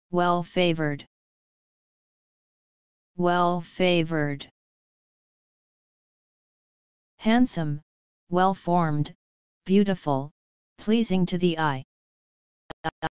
well-favored, well-favored. Handsome, well-formed, beautiful, pleasing to the eye.